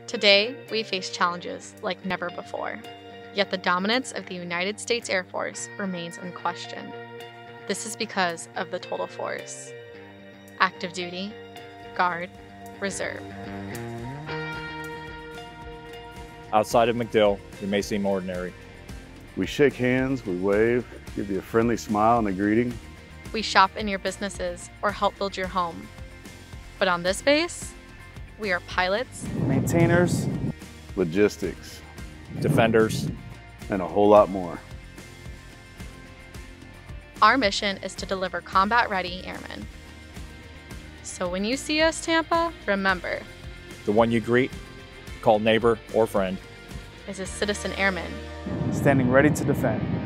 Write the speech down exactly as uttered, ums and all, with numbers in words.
Today, we face challenges like never before. Yet the dominance of the United States Air Force remains unquestioned. This is because of the total force: active duty, guard, reserve. Outside of MacDill, we may seem ordinary. We shake hands, we wave, give you a friendly smile and a greeting. We shop in your businesses or help build your home. But on this base, we are pilots, maintainers, logistics, defenders, and a whole lot more. Our mission is to deliver combat-ready airmen. So when you see us, Tampa, remember, the one you greet, call neighbor or friend, is a citizen airman standing ready to defend.